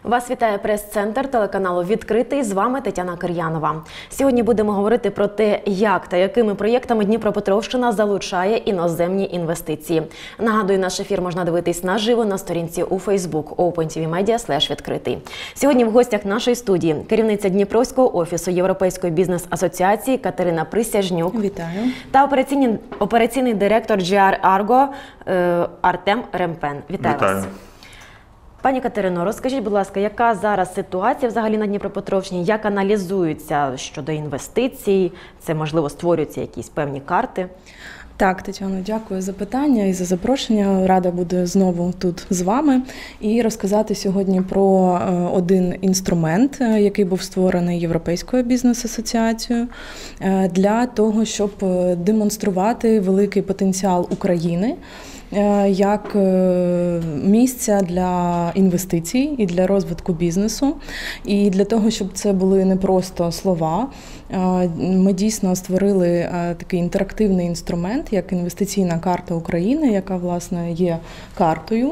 Вас вітає прес-центр телеканалу «Відкритий». З вами Тетяна Кир'янова. Сьогодні будемо говорити про те, як та якими проєктами Дніпропетровщина залучає іноземні інвестиції. Нагадую, наш ефір можна дивитись наживо на сторінці у Facebook opentvmedia/відкритий. Сьогодні в гостях нашої студії керівниця Дніпровського офісу Європейської бізнес-асоціації Катерина Присяжнюк. Вітаю. Та операційний директор GR Argo Артем Ремпен. Вітаю вас. Пані Катерино, розкажіть, будь ласка, яка зараз ситуація взагалі на Дніпропетровщині, як аналізуються щодо інвестицій, це, можливо, створюються якісь певні карти? Так, Тетяно, дякую за питання і за запрошення. Рада буду знову тут з вами і розказати сьогодні про один інструмент, який був створений Європейською бізнес-асоціацією для того, щоб демонструвати великий потенціал України як місця для інвестицій і для розвитку бізнесу. І для того, щоб це були не просто слова, ми дійсно створили такий інтерактивний інструмент, як інвестиційна карта України, яка, власне, є картою,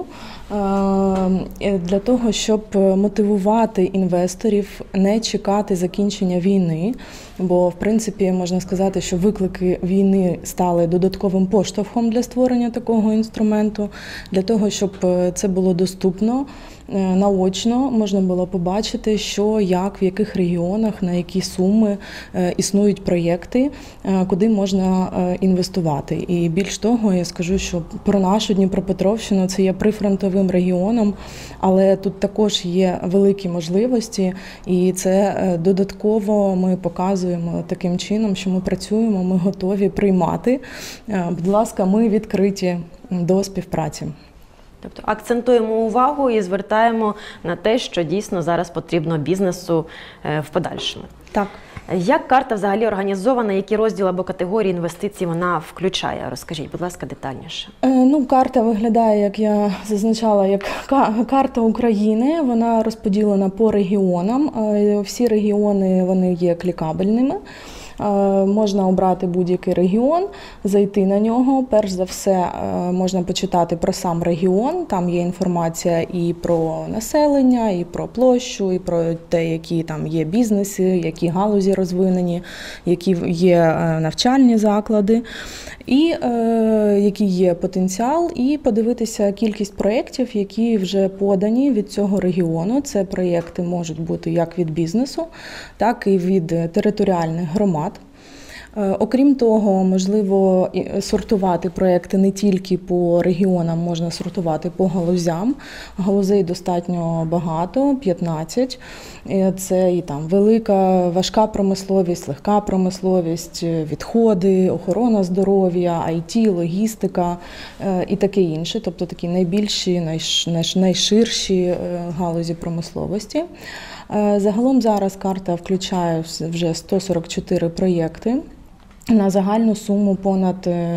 для того, щоб мотивувати інвесторів не чекати закінчення війни, бо, в принципі, можна сказати, що виклики війни стали додатковим поштовхом для створення такого інструменту, для того, щоб це було доступно, наочно можна було побачити, що, як, в яких регіонах, на які суми існують проєкти, куди можна інвестувати. І більш того, я скажу, що про нашу Дніпропетровщину, це є прифронтовим регіоном, але тут також є великі можливості, і це додатково ми показуємо таким чином, що ми працюємо, ми готові приймати. Будь ласка, ми відкриті до співпраці. Тобто акцентуємо увагу і звертаємо на те, що дійсно зараз потрібно бізнесу в подальшому. Так. Як карта взагалі організована, які розділи або категорії інвестицій вона включає? Розкажіть, будь ласка, детальніше. Карта виглядає, як я зазначала, як карта України. Вона розподілена по регіонам. Всі регіони, вони є клікабельними. Можна обрати будь-який регіон, зайти на нього. Перш за все, можна почитати про сам регіон. Там є інформація і про населення, і про площу, і про те, які там є бізнеси, які галузі розвинені, які є навчальні заклади, і який є потенціал, і подивитися кількість проєктів, які вже подані від цього регіону. Це проєкти можуть бути як від бізнесу, так і від територіальних громад. Окрім того, можливо сортувати проєкти не тільки по регіонам, можна сортувати по галузям. Галузей достатньо багато, 15. Це і там велика, важка промисловість, легка промисловість, відходи, охорона здоров'я, IT, логістика і таке інше. Тобто такі найбільші, найширші галузі промисловості. Загалом зараз карта включає вже 144 проєкти на загальну суму понад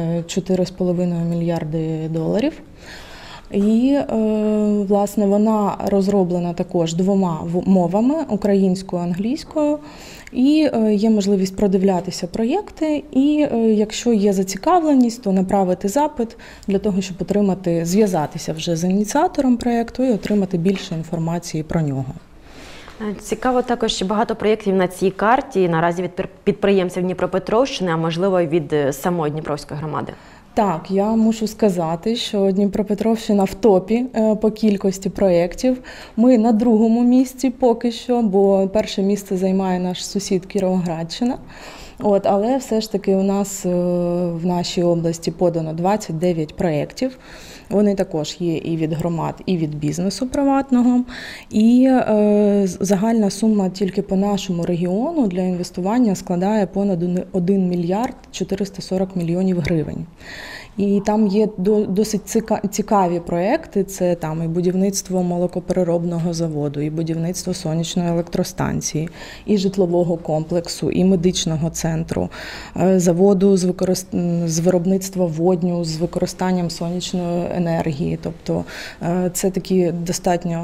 4,5 мільярди доларів. І, власне, вона розроблена також двома мовами – українською, англійською. І є можливість продивлятися проєкти, і якщо є зацікавленість, то направити запит для того, щоб зв'язатися вже з ініціатором проєкту і отримати більше інформації про нього. Цікаво також, що багато проєктів на цій карті наразі від підприємців Дніпропетровщини, а можливо і від самої Дніпровської громади. Так, я мушу сказати, що Дніпропетровщина в топі по кількості проєктів. Ми на другому місці поки що, бо перше місце займає наш сусід Кіровоградщина. Але все ж таки у нас в нашій області подано 29 проєктів. Вони також є і від громад, і від бізнесу приватного. І загальна сума тільки по нашому регіону для інвестування складає понад 1 мільярд 440 мільйонів гривень. І там є досить цікаві проекти, це там і будівництво молокопереробного заводу, і будівництво сонячної електростанції, і житлового комплексу, і медичного центру, заводу з виробництва водню з використанням сонячної енергії. Тобто це такі достатньо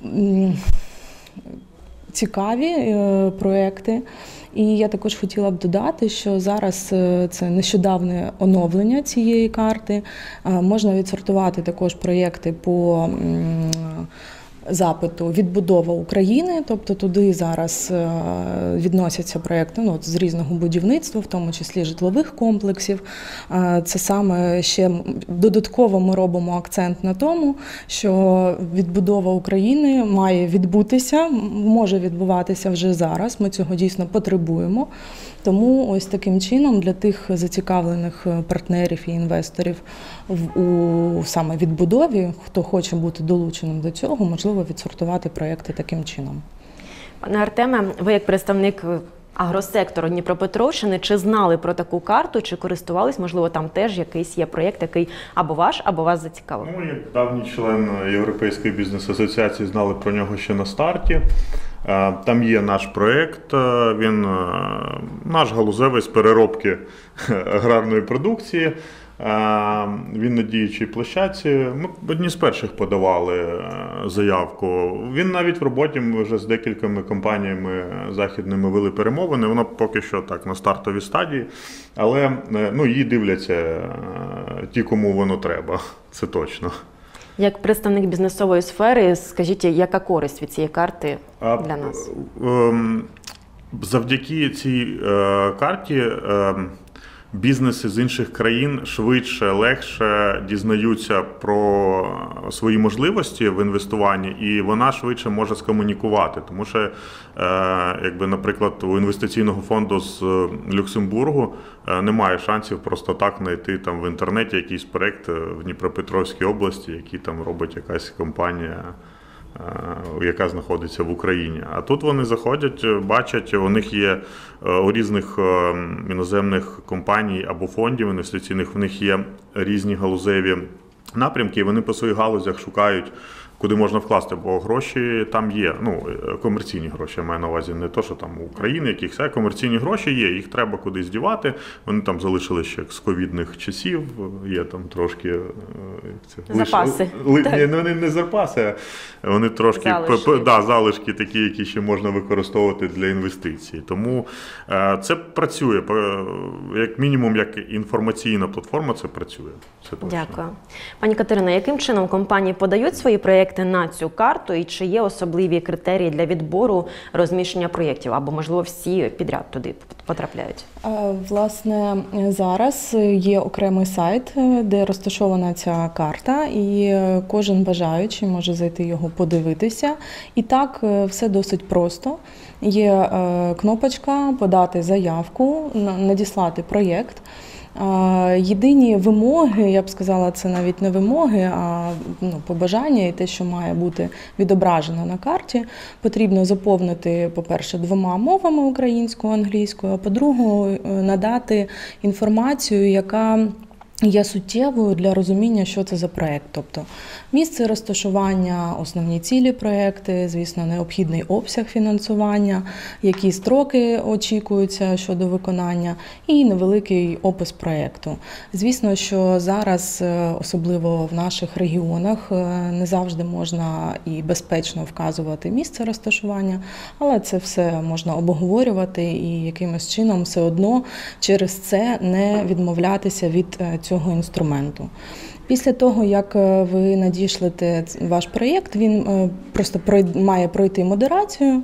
цікаві проекти. І я також хотіла б додати, що зараз це нещодавне оновлення цієї карти. Можна відсортувати також проєкти по запиту відбудова України, тобто туди зараз відносяться проєкти з різного будівництва, в тому числі житлових комплексів. Це саме ще додатково ми робимо акцент на тому, що відбудова України має відбутися, може відбуватися вже зараз, ми цього дійсно потребуємо. Тому ось таким чином для тих зацікавлених партнерів і інвесторів у саме відбудові, хто хоче бути долученим до цього, можливо відсортувати проєкти таким чином. Пане Артеме, ви як представник агросектору Дніпропетровщини, чи знали про таку карту, чи користувались, можливо, там теж якийсь є проєкт, який або ваш, або вас зацікавив? Ну, як давній член Європейської бізнес-асоціації знали про нього ще на старті. Там є наш проєкт, він наш галузевий з переробки аграрної продукції. Він на діючій площадці. Ми одні з перших подавали заявку. Він навіть в роботі, ми вже з декількома компаніями західними вели перемовини. Воно поки що так на стартовій стадії, але її дивляться ті, кому воно треба. Це точно. Як представник бізнесової сфери, скажіть, яка користь від цієї карти для нас? Завдяки цій карті бізнеси з інших країн швидше, легше дізнаються про свої можливості в інвестуванні, і вона швидше може скомунікувати. Тому що, наприклад, у інвестиційного фонду з Люксембургу немає шансів просто так знайти там в інтернеті якийсь проєкт в Дніпропетровській області, який там робить якась компанія, яка знаходиться в Україні. А тут вони заходять, бачать, у них є у різних іноземних компаній або фондів інвестиційних, в них є різні галузеві напрямки, і вони по своїх галузях шукають, куди можна вкласти, бо гроші там є, комерційні гроші, я маю на увазі, не то, що там у України якихось, а комерційні гроші є, їх треба кудись дівати, вони там залишились ще з ковідних часів, є там трошки... Запаси. Вони не запаси, а вони трошки залишки такі, які ще можна використовувати для інвестицій. Тому це працює, як мінімум, як інформаційна платформа, це працює. Це точно. Дякую. Пані Катерино, яким чином компанії подають свої проєкти на цю карту і чи є особливі критерії для відбору розміщення проєктів? Або, можливо, всі підряд туди потрапляють? Власне, зараз є окремий сайт, де розташована ця карта, і кожен бажаючий може зайти його подивитися. І так, все досить просто. Є кнопочка «Подати заявку», «Надіслати проєкт». Єдині вимоги, я б сказала, це навіть не вимоги, а побажання і те, що має бути відображено на карті. Потрібно заповнити, по-перше, 2 мовами – українською, англійською, а по-друге, надати інформацію, яка є суттєвою для розуміння, що це за проєкт. Тобто місце розташування, основні цілі проєкту, звісно, необхідний обсяг фінансування, які строки очікуються щодо виконання і невеликий опис проєкту. Звісно, що зараз, особливо в наших регіонах, не завжди можна і безпечно вказувати місце розташування, але це все можна обговорювати і якимось чином все одно через це не відмовлятися від цього інструменту. Після того, як ви надішлете ваш проєкт, він просто має пройти модерацію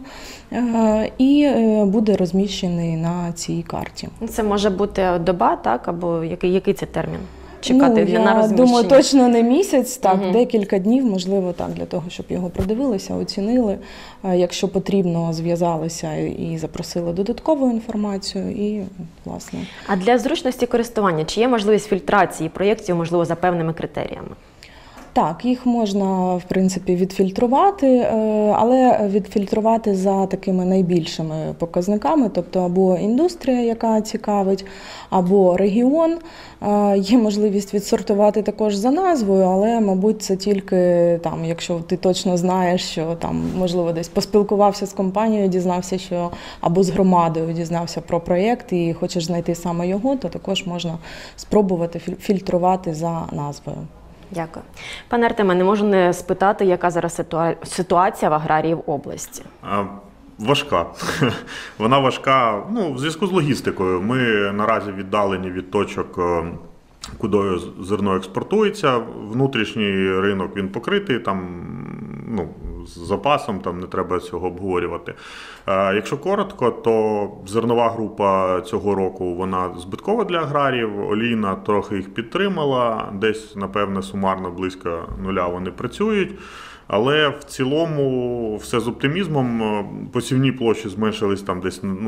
і буде розміщений на цій карті. Це може бути доба, так? Або який це термін? Чекати на розміщення? Я думаю, точно не місяць, так, декілька днів, можливо, так, для того, щоб його продивилися, оцінили. Якщо потрібно, зв'язалися і запросили додаткову інформацію і, власне. А для зручності користування, чи є можливість фільтрації проєктів, можливо, за певними критеріями? Так, їх можна, в принципі, відфільтрувати, але відфільтрувати за такими найбільшими показниками, тобто або індустрія, яка цікавить, або регіон. Є можливість відсортувати також за назвою, але, мабуть, це тільки там, якщо ти точно знаєш, що там, можливо, десь поспілкувався з компанією, дізнався, що або з громадою дізнався про проєкт і хочеш знайти саме його, то також можна спробувати фільтрувати за назвою. Дякую. Пане Артеме, не можу не спитати, яка зараз ситуація в аграрії в області? Важка. Вона важка, в зв'язку з логістикою. Ми наразі віддалені від точок, куди зерно експортується. Внутрішній ринок, він покритий, там, з запасом, там не треба цього обговорювати. Якщо коротко, то зернова група цього року вона збиткова для аграріїв, олійна трохи їх підтримала, десь, напевне, сумарно близько нуля вони працюють. Але в цілому все з оптимізмом. Посівні площі зменшились там десь на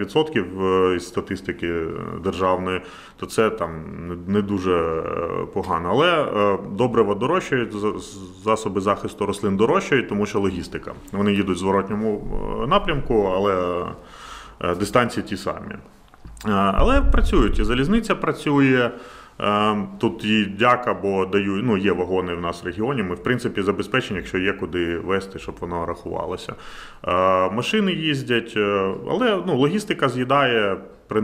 5% із статистики державної, то це там не дуже погано. Але добрива дорожчають, засоби захисту рослин дорожчають, тому що логістика. Вони їдуть в зворотньому напрямку, але дистанції ті самі. Але працюють, і залізниця працює. Тут їй дяка, бо є вагони в нас в регіоні, ми в принципі забезпечені, якщо є куди везти, щоб воно рахувалося. Машини їздять, але логістика з'їдає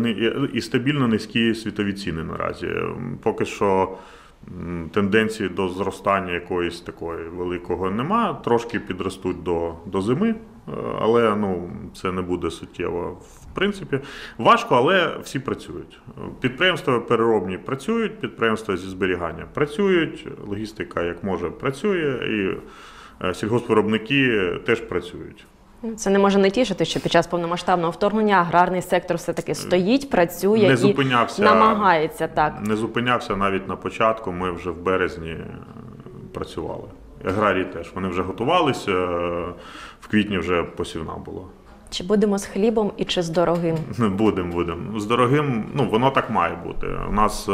і стабільно низькі світові ціни наразі. Поки що тенденції до зростання якоїсь такої великого нема, трошки підростуть до зими, але це не буде суттєво. В принципі, важко, але всі працюють. Підприємства переробні працюють, підприємства зі зберігання працюють, логістика як може працює, і сільгоспвиробники теж працюють. Це не може не тішити, що під час повномасштабного вторгнення аграрний сектор все-таки стоїть, працює і намагається. Так. Не зупинявся навіть на початку, ми вже в березні працювали. Аграрії теж, вони вже готувалися, в квітні вже посівна була. Чи будемо з хлібом і чи з дорогим? Будемо. З дорогим, воно так має бути. У нас,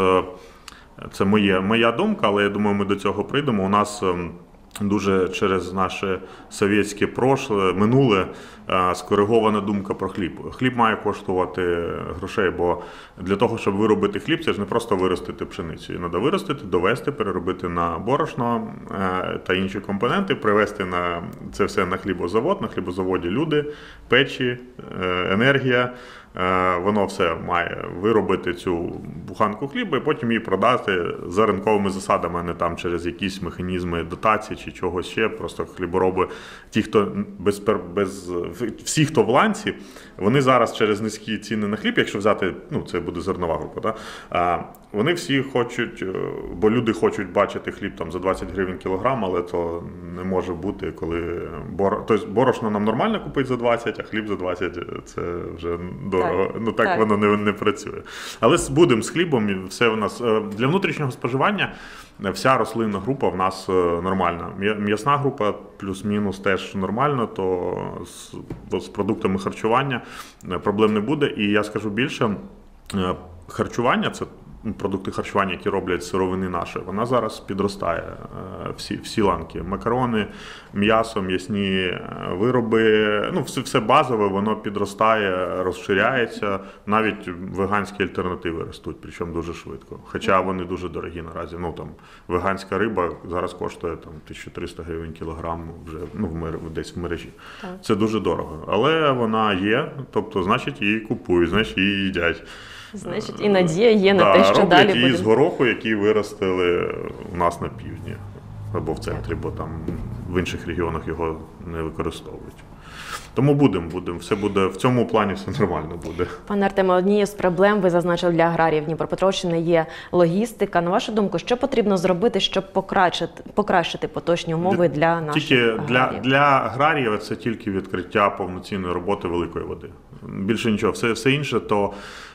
це моя думка, але я думаю, ми до цього прийдемо. У нас дуже через наше совєтське минуле скоригована думка про хліб. Хліб має коштувати грошей, бо для того, щоб виробити хліб, це ж не просто виростити пшеницю. Її треба виростити, довести, переробити на борошно та інші компоненти, привезти це все на хлібозавод. На хлібозаводі люди, печі, енергія. Воно все має виробити цю буханку хліба і потім її продати за ринковими засадами, а не там через якісь механізми дотації чи чогось ще. Просто хлібороби, ті, хто всі, хто в ланці, вони зараз через низькі ціни на хліб, якщо взяти, це буде зернова група, вони всі хочуть, бо люди хочуть бачити хліб там за 20 гривень кілограм, але то не може бути, коли тобто борошно нам нормально купити за 20, а хліб за 20 це вже дорого. Так воно не працює. Але будемо з хлібом, і все у нас для внутрішнього споживання вся рослинна група в нас нормальна. М'ясна група плюс-мінус теж нормально, то з продуктами харчування проблем не буде. І я скажу більше, харчування – це продукти харчування, які роблять сировини наші, вона зараз підростає, всі ланки. Макарони, м'ясо, м'ясні вироби, все базове, воно підростає, розширяється, навіть веганські альтернативи ростуть, причому дуже швидко. Хоча вони дуже дорогі наразі. Веганська риба зараз коштує 1300 гривень кілограм вже десь в мережі. Так. Це дуже дорого. Але вона є, тобто, значить, її купують, значить, її їдять. Значить, і надія є на те, що далі буде. Її з гороху, який виростили у нас на півдні, або в центрі, бо там в інших регіонах його не використовують. Тому будемо. Все буде, в цьому плані все нормально буде. Пане Артеме, однією з проблем ви зазначили для аграріїв Дніпропетровщини є логістика. На вашу думку, що потрібно зробити, щоб покращити поточні умови для наших аграріїв? Для аграріїв це тільки відкриття повноцінної роботи великої води. Більше нічого. Все інше то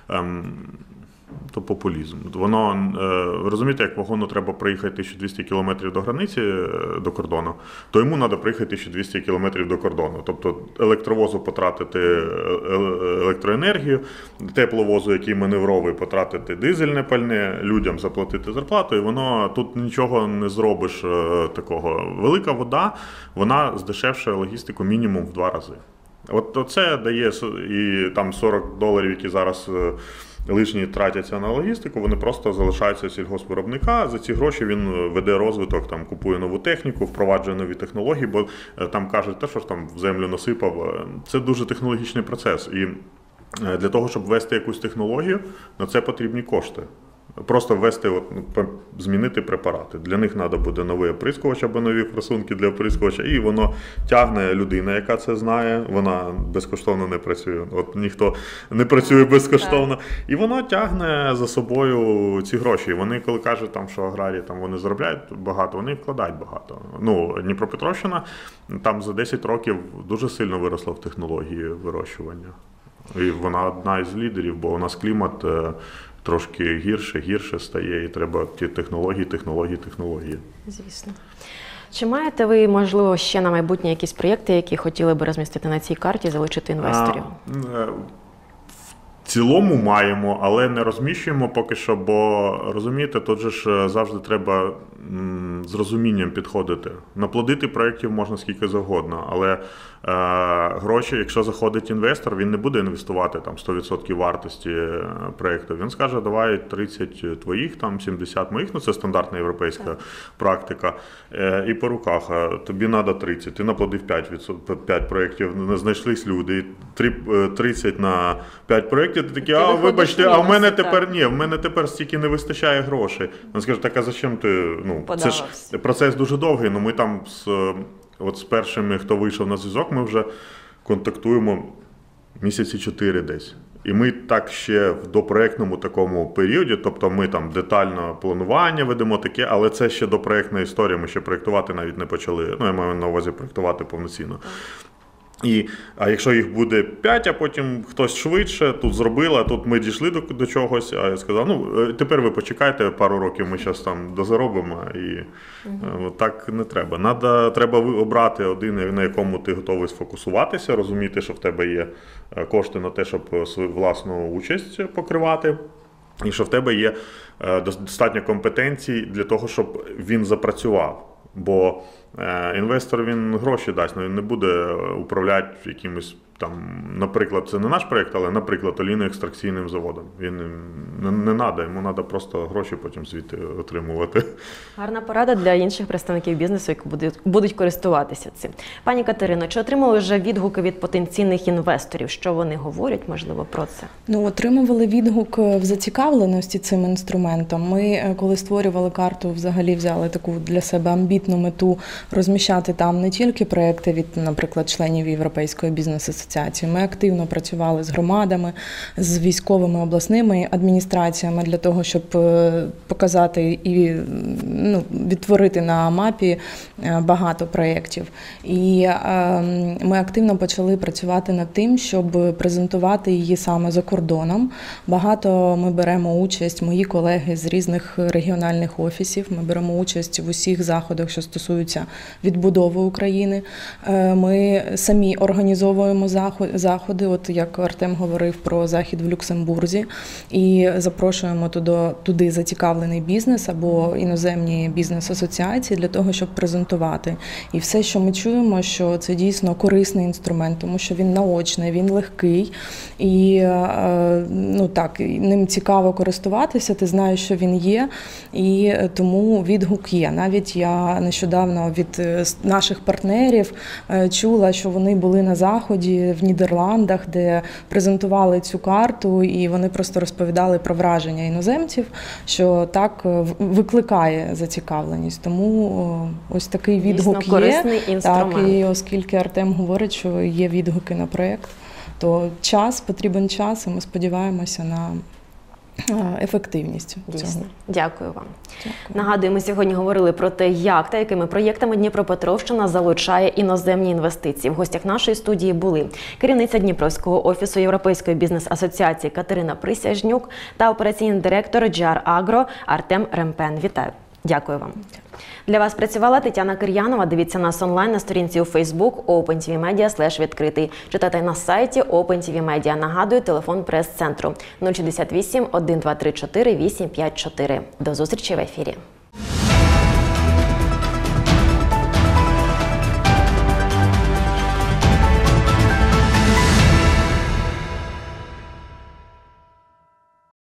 популізм. Воно, ви розумієте, як вагону треба проїхати 1200 кілометрів до границі, до кордону, то йому треба приїхати 1200 кілометрів до кордону. Тобто електровозу потратити електроенергію, тепловозу, який маневровий, потратити дизельне пальне, людям заплатити зарплату, і воно тут нічого не зробиш такого. Велика вода, вона здешевшує логістику мінімум в 2 рази. От це дає і там $40, які зараз лишні тратяться на логістику, вони просто залишаються сільгоспвиробника. За ці гроші він веде розвиток, там купує нову техніку, впроваджує нові технології, бо там кажуть, те, що ж там в землю насипав. Це дуже технологічний процес. І для того, щоб ввести якусь технологію, на це потрібні кошти. Просто ввести, змінити препарати. Для них треба буде новий оприскувач або нові форсунки для оприскувача, і воно тягне людина, яка це знає, вона безкоштовно не працює. От ніхто не працює безкоштовно. І воно тягне за собою ці гроші. Вони, коли кажуть, що аграрії вони заробляють багато, вони вкладають багато. Дніпропетровщина там за 10 років дуже сильно виросла в технології вирощування. І вона одна із лідерів, бо у нас клімат трошки гірше стає, і треба ті технології. Звісно. Чи маєте ви, можливо, ще на майбутнє якісь проєкти, які хотіли би розмістити на цій карті, залучити інвесторів? В цілому маємо, але не розміщуємо поки що, бо, розумієте, тут же ж завжди треба з розумінням підходити. Наплодити проєктів можна скільки завгодно, але гроші, якщо заходить інвестор, він не буде інвестувати 100% вартості проєкту. Він скаже, давай 30 твоїх, 70 моїх, це стандартна європейська практика, і по руках, тобі треба 30, ти наплодив 5 проєктів, знайшлись люди, 30 на 5 проєктів, ти такий, вибачте, а в мене тепер ні, в мене тепер стільки не вистачає грошей. Він скаже, так а зачем ти, це ж процес дуже довгий, ми там з першими, хто вийшов на зв'язок, ми вже контактуємо місяці 4 десь. І ми так ще в допроєктному такому періоді, тобто ми там детально планування ведемо таке, але це ще допроєктна історія, ми ще проєктувати навіть не почали, я маю на увазі проєктувати повноцінно. А якщо їх буде 5, а потім хтось швидше, тут зробили, а тут ми дійшли до чогось, а я сказав, тепер ви почекайте пару років, ми зараз там дозаробимо, і так не треба. Треба обрати один, на якому ти готовий сфокусуватися, розуміти, що в тебе є кошти на те, щоб свою власну участь покривати, і що в тебе є достатньо компетенцій для того, щоб він запрацював. Бо інвестор, він гроші дасть, він не буде управляти якимось наприклад, це не наш проєкт, але, наприклад, олійно-екстракційним заводом. Він не треба, йому треба просто гроші потім звідти отримувати. Гарна порада для інших представників бізнесу, які будуть користуватися цим. Пані Катерино, чи отримали вже відгуки від потенційних інвесторів? Що вони говорять, можливо, про це? Отримували відгук в зацікавленості цим інструментом. Ми, коли створювали карту, взагалі взяли таку для себе амбітну мету розміщати там не тільки проекти від, наприклад, членів Європейської бізнес-асоціації. Ми активно працювали з громадами, з військовими обласними адміністраціями для того, щоб показати і відтворити на мапі багато проєктів. І ми активно почали працювати над тим, щоб презентувати її саме за кордоном. Багато ми беремо участь, мої колеги з різних регіональних офісів, ми беремо участь в усіх заходах, що стосуються відбудови України. Ми самі організовуємо заходи, от як Артем говорив про захід в Люксембурзі, і запрошуємо туди зацікавлений бізнес або іноземні бізнес-асоціації для того, щоб презентувати. І все, що ми чуємо, що це дійсно корисний інструмент, тому що він наочний, він легкий, і ним цікаво користуватися, ти знаєш, що він є, і тому відгук є. Навіть я нещодавно від наших партнерів чула, що вони були на заході в Нідерландах, де презентували цю карту, і вони просто розповідали про враження іноземців, що так викликає зацікавленість. Тому ось такий відгук є. Корисний інструмент. Так, і оскільки Артем говорить, що є відгуки на проєкт, то потрібен час, і ми сподіваємося на ефективність цього. Дякую вам. Дякую. Нагадую, ми сьогодні говорили про те, як та якими проєктами Дніпропетровщина залучає іноземні інвестиції. В гостях нашої студії були керівниця Дніпровського офісу Європейської бізнес-асоціації Катерина Присяжнюк та операційний директор GR Agro Артем Ремпен. Вітаю. Дякую вам. Для вас працювала Тетяна Кир'янова. Дивіться нас онлайн на сторінці у Facebook opentvmedia/відкритий. Читайте на сайті OpenTV Media. Нагадую, телефон прес-центру 068 1234 854. До зустрічі в ефірі.